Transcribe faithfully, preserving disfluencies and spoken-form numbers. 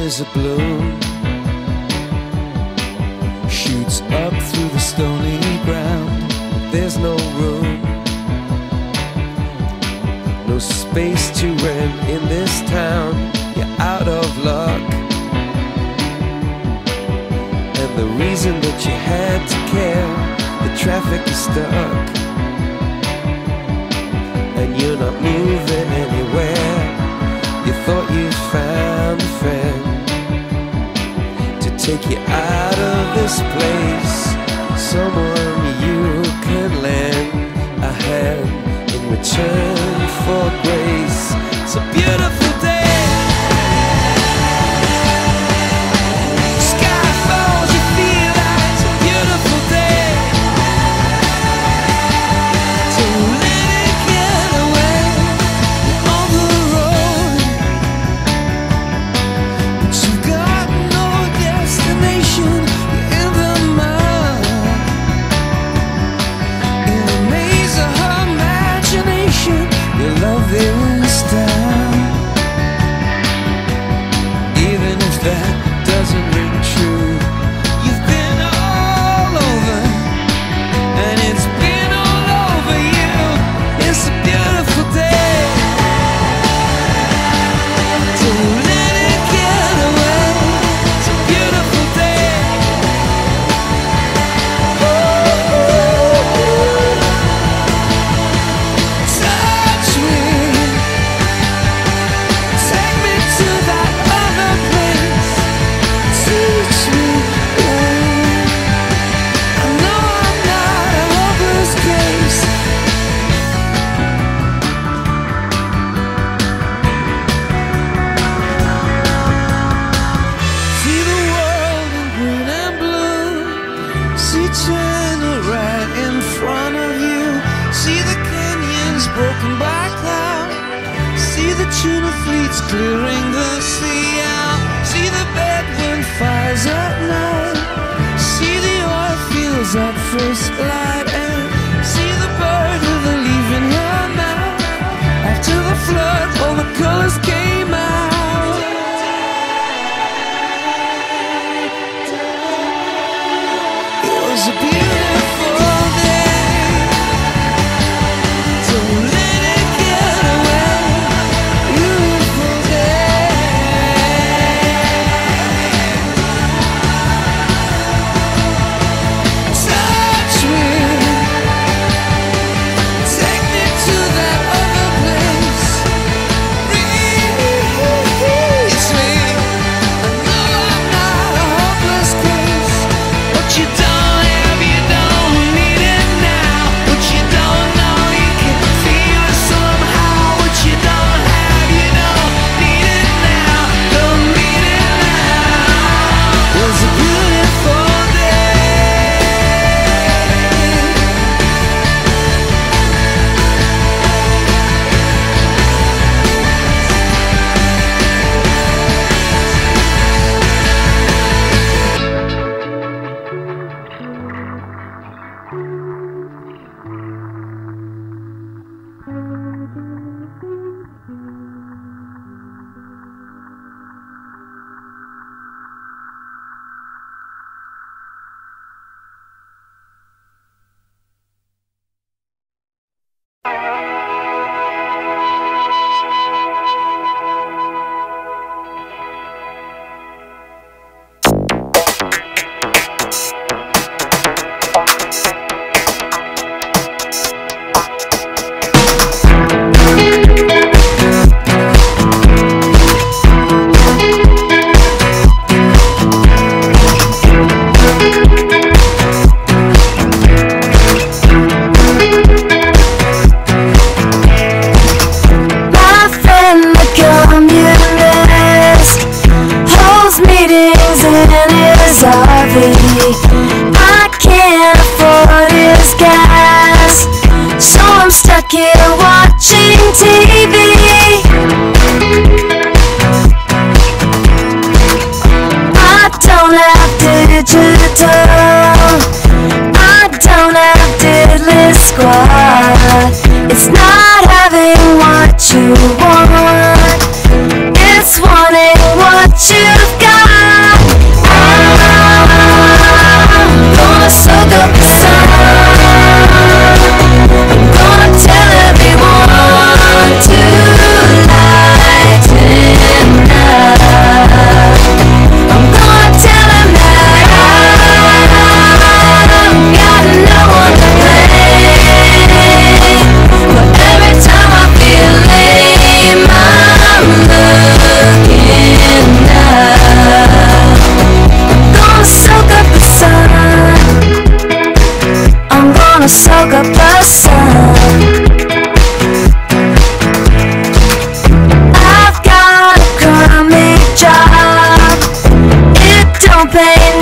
is a bloom, shoots up through the stony ground. There's no room, no space to rent in this town. You're out of luck, and the reason that you had to care, the traffic is stuck, and you're not moving anywhere. You thought you found a friend to take you out of this place, someone you could lend a hand in return for grace. It's a beautiful day. Sky falls, you feel like it's a beautiful day. So let it get away on the road, but you've got no destination. You're in the mud, in the maze of her imagination. Your love is down, even if that doesn't ring true. You've been all over, and it's been all over you. It's a beautiful day. So let it get away. It's a beautiful day. Touch me, take me to that other place. Teach me, yeah. I know I'm not a hopeless case. See the world in green and blue. See China right in front of you. See the canyons broken by cloud. See the tuna fleets clearing the sea out. See the bedroom fires at night. See the oil fields at first light. And see the bird with a leaf in her mouth. After the flood, all the colors came out. It was a beautiful day. So let it get away. Beautiful day. Touch me, take me to that other place. Reach me. I know I'm not a hopeless case. What you don't have, you don't need it now. What you don't know, you can feel it somehow. What you don't have, you don't need it now. Don't need it now. It was a beautiful day. My friend, the communist, holds meetings in his R V. I can't afford his gas, so I'm stuck here watching T V. I don't have digital, I don't have diddly squad. It's not having what you want, it's wanting what you've got. baby.